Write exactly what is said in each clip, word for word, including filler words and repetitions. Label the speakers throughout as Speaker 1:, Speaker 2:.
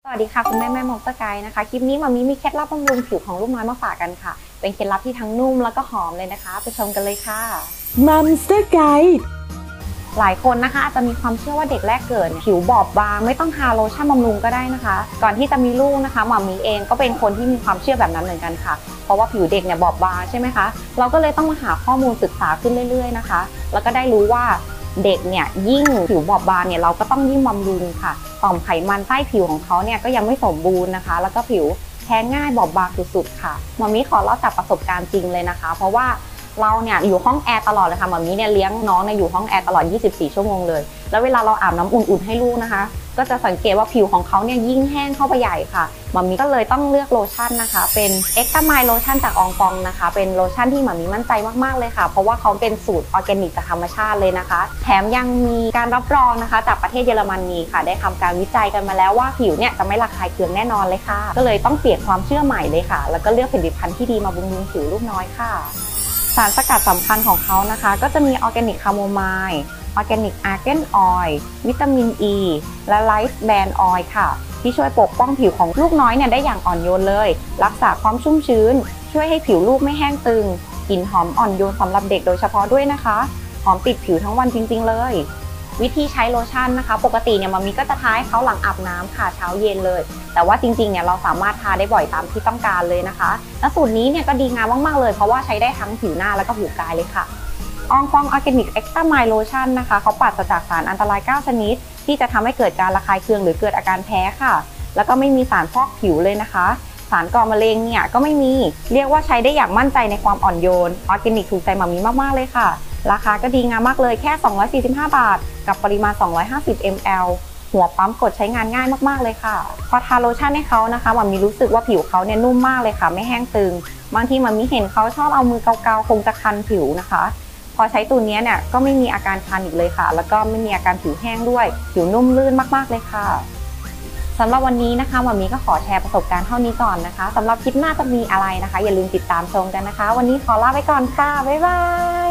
Speaker 1: สวัสดีค่ะคุณแม่แม่มองสกายนะคะคลิปนี้มามีมีเคล็ดลับบำรุงผิวของลูกน้อยมาฝากกันค่ะเป็นเคล็ดลับที่ทั้งนุ่มแล้วก็หอมเลยนะคะไปชมกันเลยค่ะ
Speaker 2: มัมสกาย
Speaker 1: หลายคนนะคะอาจจะมีความเชื่อว่าเด็กแรกเกิดผิวบอบบางไม่ต้องทาโลชั่นบำรุงก็ได้นะคะก่อนที่จะมีลูกนะคะมามีเองก็เป็นคนที่มีความเชื่อแบบนั้นเหมือนกันค่ะเพราะว่าผิวเด็กเนี่ยบอบบางใช่ไหมคะเราก็เลยต้องมาหาข้อมูลศึกษาขึ้นเรื่อยๆนะคะแล้วก็ได้รู้ว่าเด็กเนี่ยยิ่งผิวบอบบางเนี่ยเราก็ต้องยิ่งบำรุงค่ะต่อมไขมันใต้ผิวของเขาเนี่ยก็ยังไม่สมบูรณ์นะคะแล้วก็ผิวแพ้ง่ายบอบบางสุดๆค่ะมามีขอเล่าจากประสบการณ์จริงเลยนะคะเพราะว่าเราเนี่ยอยู่ห้องแอร์ตลอดเลยค่ะมามีเนี่ยเลี้ยงน้องเนี่ยอยู่ห้องแอร์ตลอดยี่สิบสี่ชั่วโมงเลยแล้วเวลาเราอาบน้ำอุ่นๆให้ลูกนะคะก็จะสังเกตว่าผิวของเขาเนี่ยยิ่งแห้งเข้าไปใหญ่ค่ะมามีก็เลยต้องเลือกโลชั่นนะคะเป็น Extra Mile โลชั่นจากอองฟองนะคะเป็นโลชั่นที่มามีมั่นใจมากๆเลยค่ะเพราะว่าเขาเป็นสูตรออร์แกนิกจากธรรมชาติเลยนะคะแถมยังมีการรับรองนะคะจากประเทศเยอรมนีค่ะได้ทำการวิจัยกันมาแล้วว่าผิวเนี่ยจะไม่ระคายเคืองแน่นอนเลยค่ะก็เลยต้องเปลี่ยนความเชื่อใหม่เลยค่ะแล้วก็เลือกผลิตภัณฑ์ที่ดีมาบำรุงผิวลูกน้อยค่ะสารสกัดสำคัญของเขานะคะก็จะมีออร์แกนิกคาโมไมล์ออร์แกนิกอาร์เกนออยล์วิตามินอ e, และไลฟ์แบนด์ออยล์ค่ะที่ช่วยปกป้องผิวของลูกน้อยเนี่ยได้อย่างอ่อนโยนเลยรักษาความชุ่มชื้นช่วยให้ผิวลูกไม่แห้งตึงกลิ่นหอมอ่อนโยนสำหรับเด็กโดยเฉพาะด้วยนะคะหอมติดผิวทั้งวันจริงๆเลยวิธีใช้โลชั่นนะคะปกติเนี่ยมามีก็จะทาให้เขาหลังอาบน้ำค่ะเช้าเย็นเลยแต่ว่าจริงๆเนี่ยเราสามารถทาได้บ่อยตามที่ต้องการเลยนะคะและสูตรนี้เนี่ยก็ดีงามมากๆเลยเพราะว่าใช้ได้ทั้งผิวหน้าแล้วก็ผิวกายเลยค่ะอองฟองออร์แกนิกเอ็กซ์ตร้าไมล์โลชั่นนะคะเขาปราศจากสารอันตรายเก้าชนิดที่จะทำให้เกิดการระคายเคืองหรือเกิดอาการแพ้ค่ะแล้วก็ไม่มีสารฟอกผิวเลยนะคะสารก่อมะเร็งเนี่ยก็ไม่มีเรียกว่าใช้ได้อย่างมั่นใจในความอ่อนโยนออร์แกนิกถูกใจมามีมากๆเลยค่ะราคาก็ดีงามมากเลยแค่สองร้อยสี่สิบห้าบาทกับปริมาณสองร้อยห้าสิบมิลลิลิตรหัวปั๊มกดใช้งานง่ายมากๆเลยค่ะพอทาโลชั่นให้เขานะคะมามีรู้สึกว่าผิวเขาเนี่ยนุ่มมากเลยค่ะไม่แห้งตึงบางทีมามีเห็นเขาชอบเอามือเกาๆคงจะคันผิวนะคะพอใช้ตัวนี้เนี่ยก็ไม่มีอาการคันอีกเลยค่ะแล้วก็ไม่มีอาการผิวแห้งด้วยผิวนุ่มลื่นมากๆเลยค่ะสำหรับวันนี้นะคะมามีก็ขอแชร์ประสบการณ์เท่านี้ก่อนนะคะสำหรับคลิปหน้าจะมีอะไรนะคะอย่าลืมติดตามชมกันนะคะวันนี้ขอลาไปก่อนค่ะบ๊ายบาย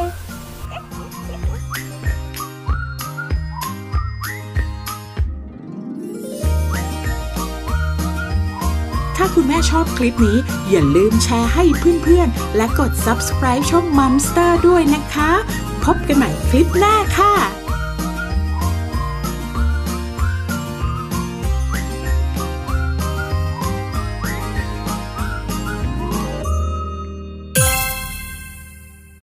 Speaker 2: ถ้าคุณแม่ชอบคลิปนี้อย่าลืมแชร์ให้เพื่อนๆและกด ซับสไครบ์ ช่อง มัมสเตอร์ ด้วยนะคะพบกันใหม่คลิปหน้าค่ะ